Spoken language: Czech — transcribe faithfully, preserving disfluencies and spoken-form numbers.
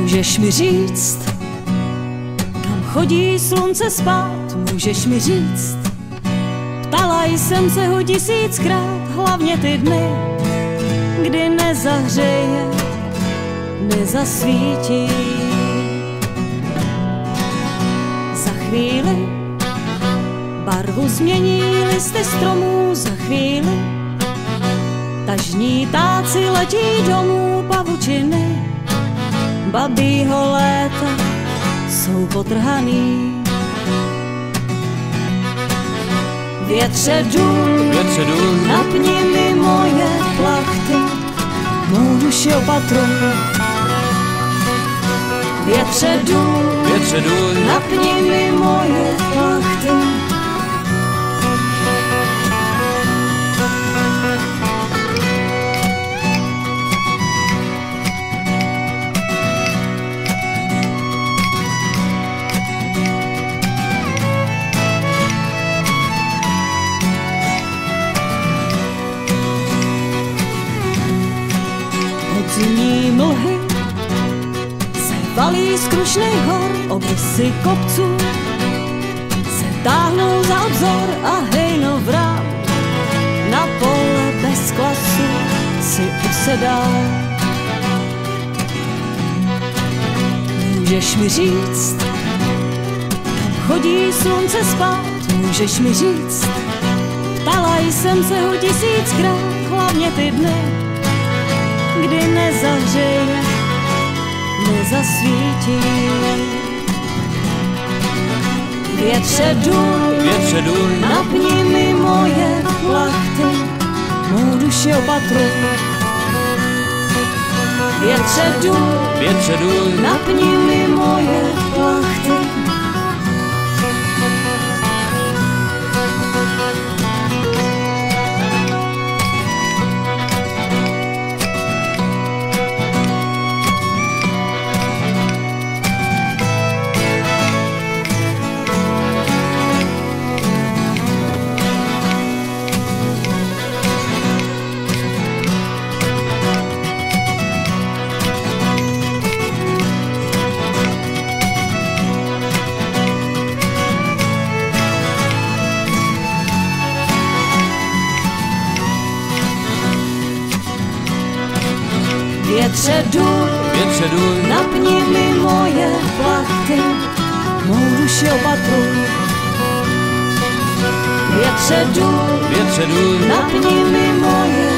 Můžeš mi říct, kam chodí slunce spát, můžeš mi říct. Ptala jsem se ho tisíckrát, hlavně ty dny, kdy nezahřeje, nezasvítí. Za chvíli barvu změní listy stromů, za chvíli tažní táci letí domů, pavučiny babího léta jsou potrhaný. Větře důl, Větře důl, napni mi moje plachty, mou duši opatruj. Větře důl, Větře důl, napni mi moje plachty. Podzimní mlhy se valí z krušných hor, obrysy kopců se táhnou za obzor a hejno vrám na pole bez klasu si usedá. Můžeš mi říct, kam chodí slunce spát, můžeš mi říct. Ptala jsem se ho tisíckrát, hlavně ty dny, kdy nezahřeje, nezasvítí. Větře důl, Větře důl, napni mi moje plachty, mou duši opatruj. Větře důl, Větře důl, napni mi moje plachty. Větře důl, Větře důl, napni mi moje plachty, mou duši opatruj. Větře důl, Větře důl, napni mi moje